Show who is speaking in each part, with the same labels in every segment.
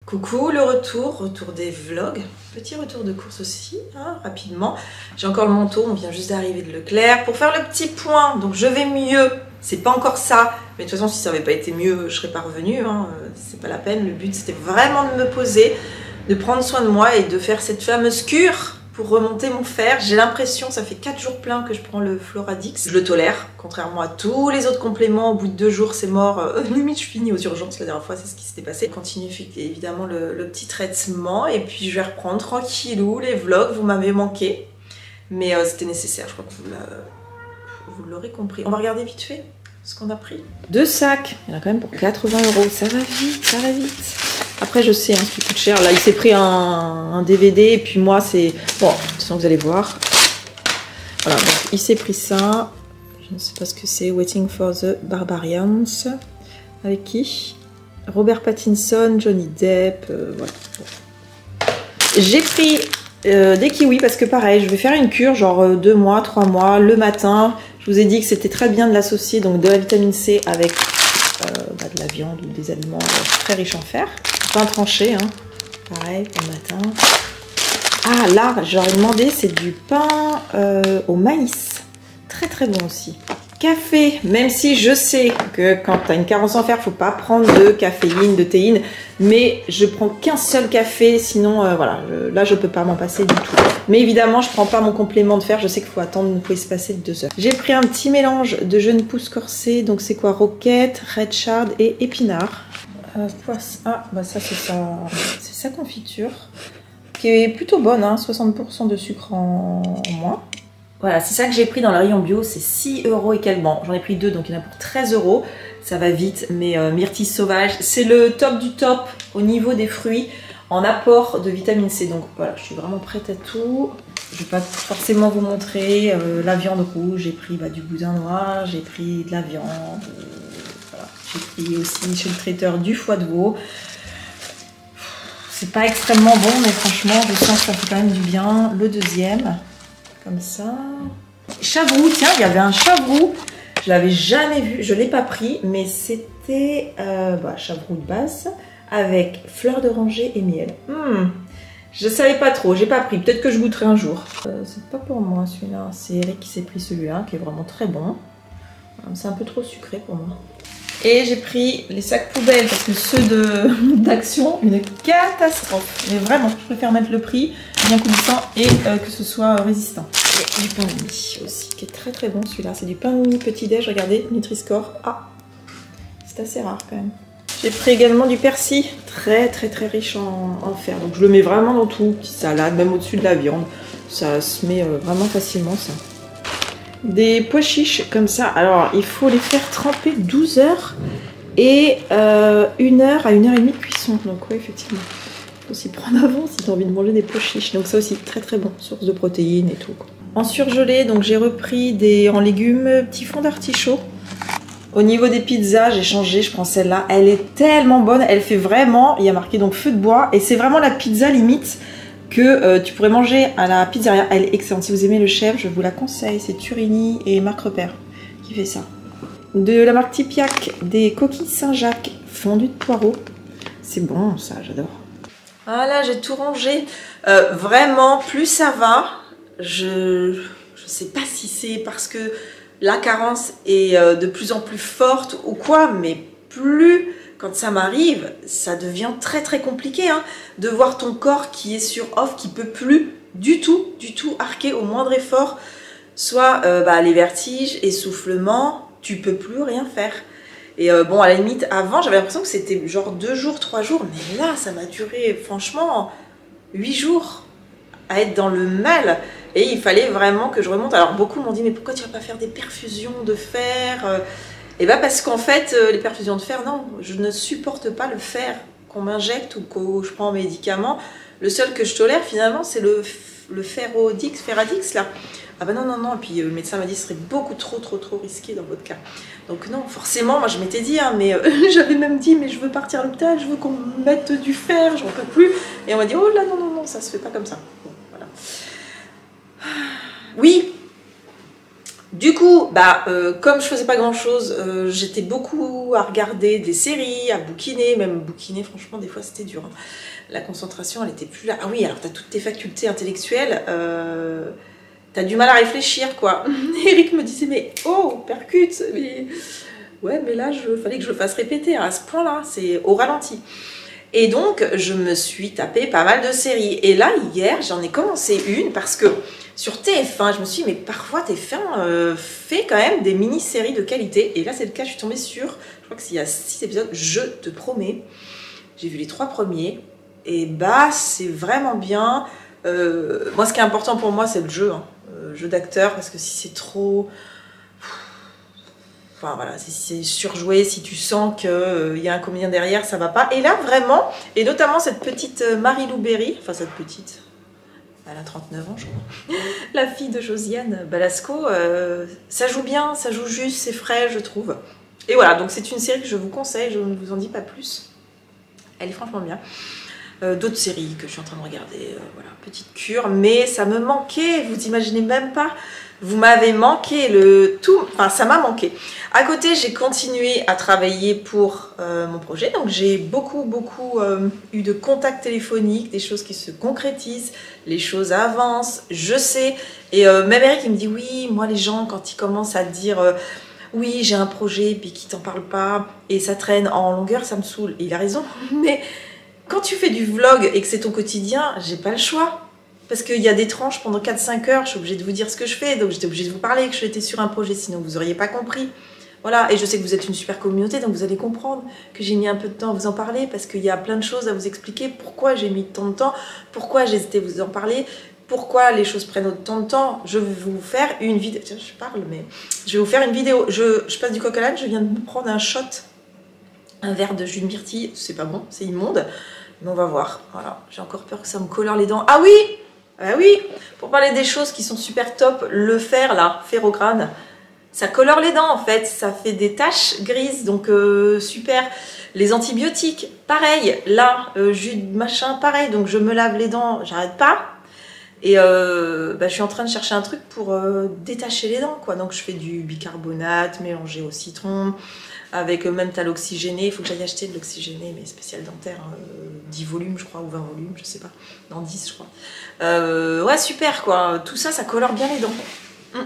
Speaker 1: Coucou, le retour des vlogs. Petit retour de course aussi, hein, rapidement. J'ai encore le manteau, on vient juste d'arriver de Leclerc pour faire le petit point. Donc je vais mieux, c'est pas encore ça. Mais de toute façon, si ça n'avait pas été mieux, je serais pas revenue. Hein. C'est pas la peine. Le but, c'était vraiment de me poser, de prendre soin de moi et de faire cette fameuse cure pour remonter mon fer. J'ai l'impression, ça fait 4 jours pleins que je prends le Floradix. Je le tolère, contrairement à tous les autres compléments. Au bout de 2 jours, c'est mort. Limite, je finis aux urgences. La dernière fois, c'est ce qui s'était passé. Je continue évidemment le petit traitement. Et puis, je vais reprendre tranquillou les vlogs. Vous m'avez manqué. Mais c'était nécessaire. Je crois que vous l'aurez compris. On va regarder vite fait ce qu'on a pris. 2 sacs. Il y en a quand même pour 80 €. Ça va vite, ça va vite. Après, je sais, hein, ce qui coûte cher. Là, il s'est pris un DVD. Et puis moi, c'est... Bon, de toute façon, vous allez voir. Voilà, donc il s'est pris ça. Je ne sais pas ce que c'est. Waiting for the Barbarians. Avec qui? Robert Pattinson, Johnny Depp. Voilà. Bon. J'ai pris des kiwis parce que pareil, je vais faire une cure, genre 2 mois, 3 mois, le matin. Je vous ai dit que c'était très bien de l'associer, donc de la vitamine C avec de la viande ou des aliments très riches en fer. Pain tranché, hein. Pareil, pour le matin. Ah, là, j'aurais demandé, c'est du pain au maïs. Très très bon aussi. Café, même si je sais que quand tu as une carence en fer, il ne faut pas prendre de caféine, de théine. Mais je prends qu'un seul café, sinon, voilà, là, je ne peux pas m'en passer du tout. Mais évidemment, je ne prends pas mon complément de fer. Je sais qu'il faut attendre, il faut se passer de 2 heures. J'ai pris un petit mélange de jeunes pousses corsées. Donc, c'est quoi? Roquette, red chard et épinard. Ah, bah ça, c'est sa confiture. Qui est plutôt bonne, hein, 60% de sucre en moins. Voilà, c'est ça que j'ai pris dans le rayon bio, c'est 6 € et quelques. Bon, j'en ai pris 2, donc il y en a pour 13 €. Ça va vite, mais myrtille sauvage, c'est le top du top au niveau des fruits en apport de vitamine C. Donc voilà, je suis vraiment prête à tout. Je ne vais pas forcément vous montrer la viande rouge. J'ai pris du boudin noir, j'ai pris de la viande. Voilà. J'ai pris aussi chez le traiteur du foie de veau. C'est pas extrêmement bon, mais franchement, je sens que ça fait quand même du bien. Le deuxième, comme ça. Chavroux, tiens, il y avait un chavroux. Je l'avais jamais vu, je l'ai pas pris, mais c'était chavroux de base avec fleurs d'oranger et miel. Je savais pas trop, j'ai pas pris. Peut-être que je goûterai un jour. C'est pas pour moi celui-là. C'est Eric qui s'est pris celui-là, qui est vraiment très bon. C'est un peu trop sucré pour moi. Et j'ai pris les sacs poubelles parce que ceux d'Action, une catastrophe. Mais vraiment, je préfère mettre le prix bien coulissant et que ce soit résistant. Et du pain de mie aussi, qui est très très bon celui-là. C'est du pain de mie petit-déj, regardez, Nutri-Score. Ah, c'est assez rare quand même. J'ai pris également du persil, très très très riche en fer. Donc je le mets vraiment dans tout, petite salade, même au-dessus de la viande. Ça se met vraiment facilement ça. Des pois chiches comme ça, alors il faut les faire tremper 12 heures et 1 heure à 1 heure et demie de cuisson. Donc oui, effectivement, il faut s'y prendre avant si tu as envie de manger des pois chiches. Donc ça aussi très très bon, source de protéines et tout, quoi. En surgelé, donc j'ai repris en légumes petits fonds d'artichaut. Au niveau des pizzas, j'ai changé, je prends celle-là. Elle est tellement bonne, elle fait vraiment, il y a marqué donc feu de bois et c'est vraiment la pizza limite que tu pourrais manger à la pizzeria. Elle est excellente. Si vous aimez le chef, je vous la conseille. C'est Turini et Marc Repère qui fait ça. De la marque Tipiac, des coquilles Saint-Jacques fondues de poireaux. C'est bon ça, j'adore. Voilà, j'ai tout rangé. Vraiment, plus ça va, je sais pas si c'est parce que la carence est de plus en plus forte ou quoi, mais plus... Quand ça m'arrive, ça devient très très compliqué hein, de voir ton corps qui est sur off, qui peut plus du tout arquer au moindre effort. Soit les vertiges, essoufflement, tu peux plus rien faire. Et bon, à la limite, avant, j'avais l'impression que c'était genre 2 jours, 3 jours. Mais là, ça m'a duré franchement 8 jours à être dans le mal. Et il fallait vraiment que je remonte. Alors beaucoup m'ont dit, mais pourquoi tu vas pas faire des perfusions de fer et bien parce qu'en fait, les perfusions de fer, non, je ne supporte pas le fer qu'on m'injecte ou que je prends en médicament. Le seul que je tolère finalement, c'est le Ferradix là. Ah ben non, et puis le médecin m'a dit que ce serait beaucoup trop risqué dans votre cas. Donc non, forcément, moi je m'étais dit, hein, mais j'avais même dit, mais je veux partir à l'hôpital, je veux qu'on me mette du fer, j'en peux plus. Et on m'a dit, oh là non, ça se fait pas comme ça. Bon, voilà. Oui. Du coup, bah, comme je faisais pas grand chose, j'étais beaucoup à regarder des séries, à bouquiner, même bouquiner, franchement, des fois c'était dur. Hein. La concentration, elle était plus là. Ah oui, alors t'as toutes tes facultés intellectuelles, t'as du mal à réfléchir, quoi. Eric me disait, mais oh, percute, mais... Ouais, mais là, fallait que je le fasse répéter, hein, à ce point-là, c'est au ralenti. Et donc, je me suis tapé pas mal de séries. Et là, hier, j'en ai commencé une parce que sur TF1, je me suis dit, mais parfois TF1 fait quand même des mini-séries de qualité. Et là, c'est le cas, je suis tombée sur, je crois qu'il y a 6 épisodes, je te promets. J'ai vu les 3 premiers. Et bah, c'est vraiment bien. Moi, ce qui est important pour moi, c'est le jeu. Hein. Jeu d'acteur, parce que si c'est trop... Enfin voilà, si c'est surjoué, si tu sens qu'il y a un comédien derrière, ça va pas. Et là, vraiment, et notamment cette petite Marie-Lou Berry, enfin cette petite, elle a 39 ans, je crois, la fille de Josiane Balasco, ça joue bien, ça joue juste, c'est frais, je trouve. Et voilà, donc c'est une série que je vous conseille, je ne vous en dis pas plus. Elle est franchement bien. D'autres séries que je suis en train de regarder, voilà, petite cure, mais ça me manquait, vous imaginez même pas, vous m'avez manqué le tout, enfin ça m'a manqué. À côté, j'ai continué à travailler pour mon projet, donc j'ai beaucoup eu de contacts téléphoniques, des choses qui se concrétisent, les choses avancent, je sais, et même Eric il me dit oui, moi les gens quand ils commencent à dire oui j'ai un projet puis qu'ils t'en parlent pas et ça traîne en longueur, ça me saoule, et il a raison, mais quand tu fais du vlog et que c'est ton quotidien, j'ai pas le choix. Parce qu'il y a des tranches pendant 4-5 heures, je suis obligée de vous dire ce que je fais, donc j'étais obligée de vous parler que j'étais sur un projet, sinon vous auriez pas compris. Voilà, et je sais que vous êtes une super communauté, donc vous allez comprendre que j'ai mis un peu de temps à vous en parler, parce qu'il y a plein de choses à vous expliquer, pourquoi j'ai mis tant de temps, pourquoi j'ai hésité à vous en parler, pourquoi les choses prennent autant de temps. Je vais vous faire une vidéo, tiens, je parle, mais je vais vous faire une vidéo. Je passe du coq à l'âne, je viens de me prendre un shot, un verre de jus de myrtille, c'est pas bon, c'est immonde. Mais on va voir, voilà, j'ai encore peur que ça me colore les dents. Ah oui, ah oui, pour parler des choses qui sont super top, le fer là, Ferrograne, ça colore les dents en fait, ça fait des taches grises, donc super. Les antibiotiques, pareil, là, jus de machin, pareil, donc je me lave les dents, j'arrête pas. Et bah, je suis en train de chercher un truc pour détacher les dents, quoi. Donc je fais du bicarbonate mélangé au citron, avec même t'as l'oxygéné, il faut que j'aille acheter de l'oxygéné, mais spécial dentaire, 10 volumes je crois, ou 20 volumes, je sais pas, dans 10 je crois. Ouais super quoi, tout ça, ça colore bien les dents.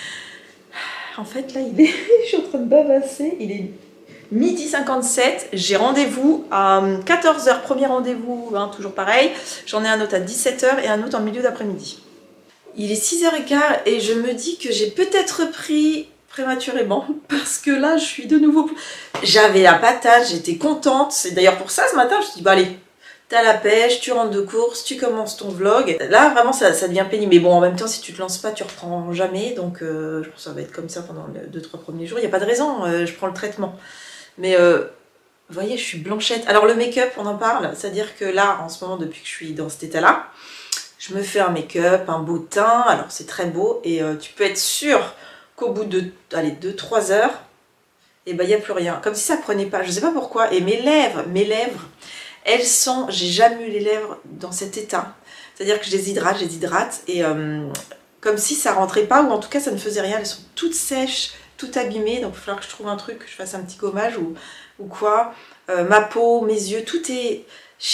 Speaker 1: En fait là, je suis en train de bavasser, il est midi 57, j'ai rendez-vous à 14 h, premier rendez-vous, hein, toujours pareil, j'en ai un autre à 17 h et un autre en milieu d'après-midi. Il est 6 h 15 et je me dis que j'ai peut-être pris prématurément parce que là je suis de nouveau, j'avais la patate, j'étais contente, c'est d'ailleurs pour ça ce matin je me suis dit bah allez, t'as la pêche, tu rentres de course, tu commences ton vlog, là vraiment ça devient pénible, mais bon en même temps si tu te lances pas tu reprends jamais, donc je pense que ça va être comme ça pendant les 2-3 premiers jours, il n'y a pas de raison, je prends le traitement, mais vous voyez je suis blanchette. Alors le make-up on en parle, c'est à dire que là en ce moment depuis que je suis dans cet état là, je me fais un make-up, un beau teint, alors c'est très beau et tu peux être sûr qu'au bout de 2-3 heures, et ben il n'y a plus rien. Comme si ça prenait pas, je sais pas pourquoi. Et mes lèvres, elles sont, j'ai jamais eu les lèvres dans cet état. C'est-à-dire que je les hydrate et comme si ça rentrait pas, ou en tout cas ça ne faisait rien. Elles sont toutes sèches, toutes abîmées, donc il va falloir que je trouve un truc, que je fasse un petit gommage ou quoi. Ma peau, mes yeux, tout est...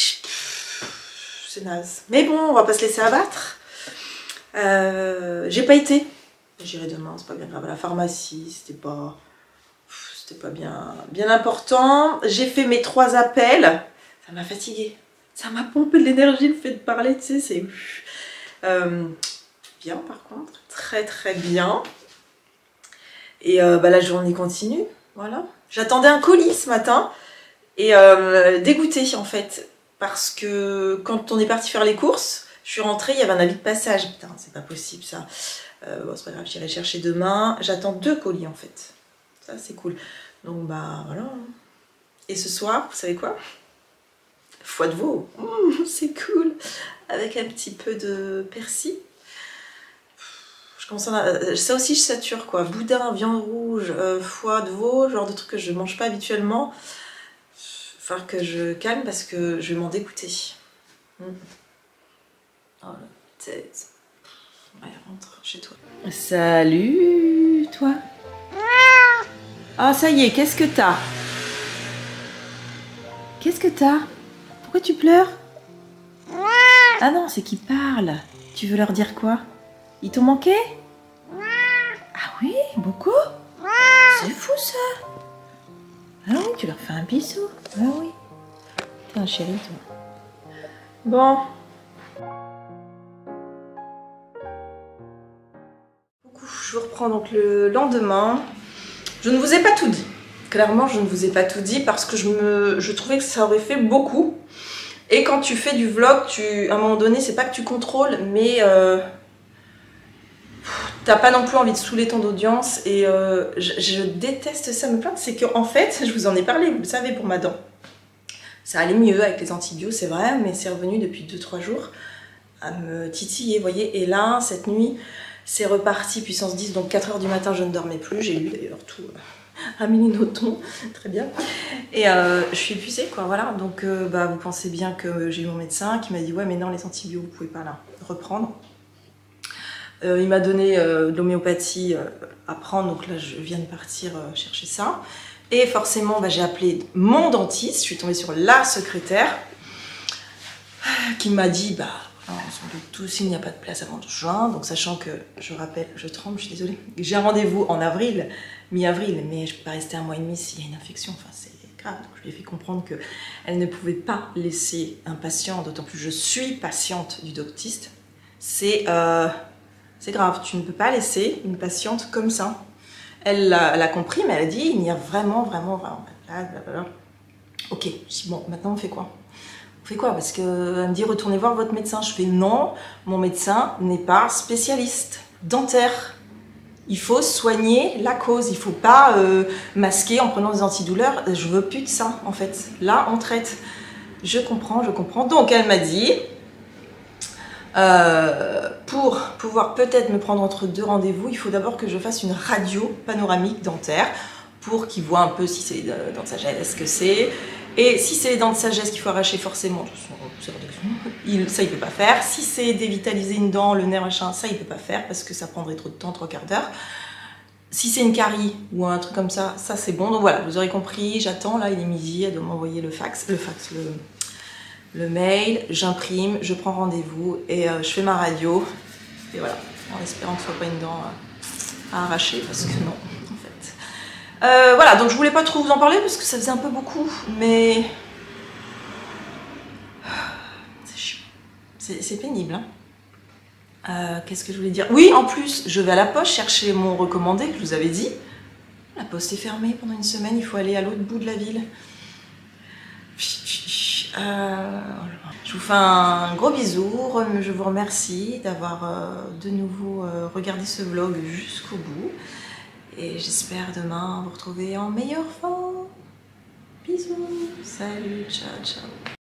Speaker 1: C'est naze. Mais bon, on va pas se laisser abattre. J'ai pas été. J'irai demain, c'est pas bien grave. À la pharmacie, c'était pas bien important. J'ai fait mes 3 appels. Ça m'a fatiguée. Ça m'a pompé de l'énergie le fait de parler, tu sais, c'est... bien par contre. Très très bien. Et bah, la journée continue. Voilà. J'attendais un colis ce matin. Et dégoûtée en fait. Parce que quand on est parti faire les courses, je suis rentrée, il y avait un avis de passage. Putain, c'est pas possible ça. Bon, c'est pas grave, j'irai chercher demain. J'attends 2 colis en fait. Ça, c'est cool. Donc, bah voilà. Et ce soir, vous savez quoi? Foie de veau. C'est cool. Avec un petit peu de persil. Je commence à... Ça aussi, je sature quoi. Boudin, viande rouge, foie de veau, genre de trucs que je mange pas habituellement. Il va falloir que je calme parce que je vais m'en dégoûter. Oh la tête. Allez, rentre chez toi. Salut, toi. Ah, ça y est, qu'est-ce que t'as? Qu'est-ce que t'as? Pourquoi tu pleures? Ah non, c'est qu'ils parlent. Tu veux leur dire quoi? Ils t'ont manqué? Ah oui, beaucoup? C'est fou ça. Ah oui, tu leur fais un bisou. Ah oui. T'es un chéri, toi. Bon. Je vous reprends donc le lendemain. Je ne vous ai pas tout dit. Clairement, je ne vous ai pas tout dit parce que je trouvais que ça aurait fait beaucoup. Et quand tu fais du vlog, à un moment donné, c'est pas que tu contrôles, mais t'as pas non plus envie de saouler ton audience. Et je déteste ça. Me plaindre, c'est qu'en fait, je vous en ai parlé, vous le savez, pour ma dent. Ça allait mieux avec les antibiotiques, c'est vrai, mais c'est revenu depuis 2-3 jours à me titiller, vous voyez. Et là, cette nuit, c'est reparti puissance 10, donc 4 h du matin, je ne dormais plus. J'ai lu d'ailleurs tout Amélie Nothomb, très bien. Et je suis épuisée, quoi, voilà. Donc, vous pensez bien que j'ai eu mon médecin qui m'a dit « Ouais, mais non, les antibiotiques, vous pouvez pas là reprendre. » Il m'a donné de l'homéopathie à prendre, donc là, je viens de partir chercher ça. Et forcément, j'ai appelé mon dentiste, je suis tombée sur la secrétaire qui m'a dit on s'en doute tous, il n'y a pas de place avant juin. Donc sachant que, je rappelle, je tremble, je suis désolée, j'ai un rendez-vous en avril, mi-avril, mais je ne peux pas rester 1 mois et demi s'il y a une infection, enfin c'est grave. Donc je lui ai fait comprendre qu'elle ne pouvait pas laisser un patient, d'autant plus je suis patiente du dentiste, c'est grave, tu ne peux pas laisser une patiente comme ça. Elle l'a compris, mais elle a dit, il n'y a vraiment pas de place, blablabla. Ok, je dis bon, maintenant on fait quoi? On fait quoi? Parce qu'elle me dit, retournez voir votre médecin. Je fais non, mon médecin n'est pas spécialiste dentaire. Il faut soigner la cause, il ne faut pas masquer en prenant des antidouleurs. Je veux plus de ça, en fait. Là, on traite. Je comprends. Donc, elle m'a dit, pour pouvoir peut-être me prendre entre 2 rendez-vous, il faut d'abord que je fasse une radio panoramique dentaire pour qu'ils voient un peu si c'est les dents de sagesse, ce que c'est. Et si c'est les dents de sagesse qu'il faut arracher forcément, ça il peut pas faire. Si c'est dévitaliser une dent, le nerf, machin, ça il peut pas faire parce que ça prendrait trop de temps, 3/4 d'heure. Si c'est une carie ou un truc comme ça, ça c'est bon. Donc voilà, vous aurez compris, j'attends, là il est midi, elle doit m'envoyer le mail, j'imprime, je prends rendez-vous et je fais ma radio. Et voilà, en espérant que ce soit pas une dent à arracher parce que non. Voilà, donc je voulais pas trop vous en parler parce que ça faisait un peu beaucoup, mais c'est chiant, c'est pénible. Hein. Qu'est-ce que je voulais dire? Oui, en plus, je vais à la poste chercher mon recommandé, que je vous avais dit. La poste est fermée pendant 1 semaine, il faut aller à l'autre bout de la ville. Je vous fais un gros bisou, je vous remercie d'avoir de nouveau regardé ce vlog jusqu'au bout. Et j'espère demain vous retrouver en meilleure forme. Bisous, salut, ciao, ciao.